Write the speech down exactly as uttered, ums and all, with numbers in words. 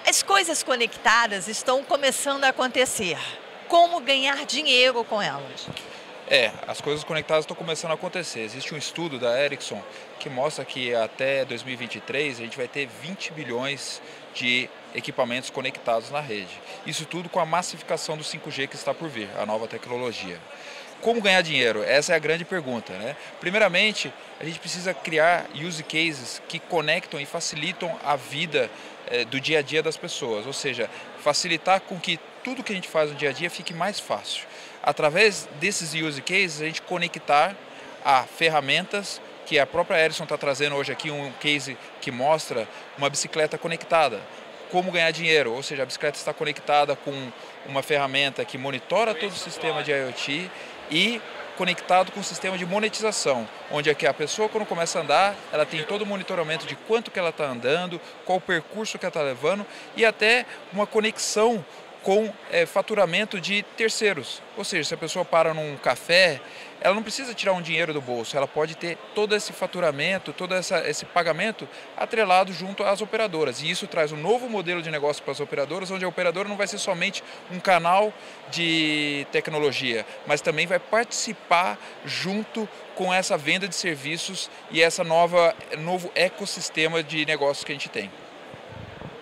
As coisas conectadas estão começando a acontecer. Como ganhar dinheiro com elas? É, as coisas conectadas estão começando a acontecer. Existe um estudo da Ericsson que mostra que até dois mil e vinte e três a gente vai ter vinte bilhões de equipamentos conectados na rede. Isso tudo com a massificação do cinco G que está por vir, a nova tecnologia. Como ganhar dinheiro? Essa é a grande pergunta, né? Primeiramente, a gente precisa criar use cases que conectam e facilitam a vida eh, do dia a dia das pessoas, ou seja, facilitar com que tudo que a gente faz no dia a dia fique mais fácil. Através desses use cases, a gente conectar a ferramentas que a própria Ericsson está trazendo hoje aqui, um case que mostra uma bicicleta conectada. Como ganhar dinheiro, ou seja, a bicicleta está conectada com uma ferramenta que monitora todo o sistema de IoT e conectado com o sistema de monetização, onde aqui a pessoa, quando começa a andar, ela tem todo o monitoramento de quanto que ela está andando, qual o percurso que ela está levando e até uma conexão com é, faturamento de terceiros. Ou seja, se a pessoa para num café, ela não precisa tirar um dinheiro do bolso, ela pode ter todo esse faturamento, todo essa, esse pagamento atrelado junto às operadoras. E isso traz um novo modelo de negócio para as operadoras, onde a operadora não vai ser somente um canal de tecnologia, mas também vai participar junto com essa venda de serviços e esse novo ecossistema de negócios que a gente tem.